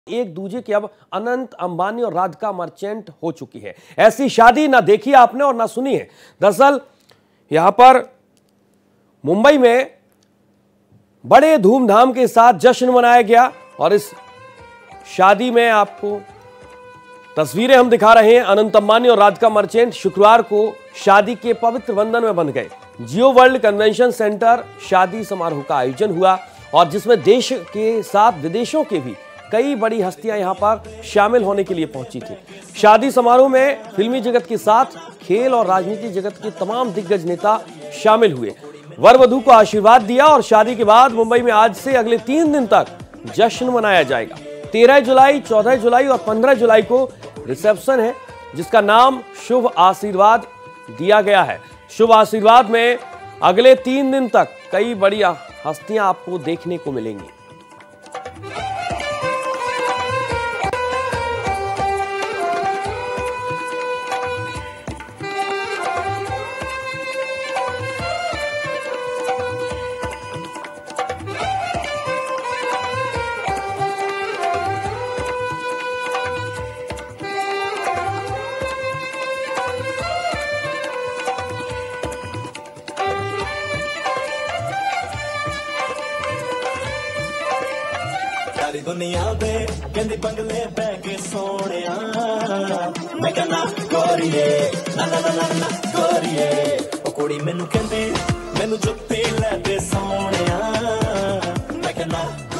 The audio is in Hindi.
एक दूजे के अब अनंत अंबानी और राधिका मर्चेंट हो चुकी है। ऐसी शादी ना देखी आपने और ना सुनी है। दरअसल यहां पर मुंबई में बड़े धूमधाम के साथ जश्न मनाया गया और इस शादी में आपको तस्वीरें हम दिखा रहे हैं। अनंत अंबानी और राधिका मर्चेंट शुक्रवार को शादी के पवित्र बंधन में बंध गए। जियो वर्ल्ड कन्वेंशन सेंटर शादी समारोह का आयोजन हुआ और जिसमें देश के साथ विदेशों के भी कई बड़ी हस्तियां यहां पर शामिल होने के लिए पहुंची थी। शादी समारोह में फिल्मी जगत के साथ खेल और राजनीति जगत के तमाम दिग्गज नेता शामिल हुए, वर वधू को आशीर्वाद दिया और शादी के बाद मुंबई में आज से अगले 3 दिन तक जश्न मनाया जाएगा। 13 जुलाई, 14 जुलाई और 15 जुलाई को रिसेप्शन है, जिसका नाम शुभ आशीर्वाद दिया गया है। शुभ आशीर्वाद में अगले 3 दिन तक कई बड़ी हस्तियां आपको देखने को मिलेंगी। सारी दुनिया दे कहंदी बंगले बह के सोनिया, मैं कहना गोरिए ना ना ना ना गोरिए, ओ कुड़ी मैनू कहंदी मैनू जुत्ती लै दे सोनिया, मैं कहना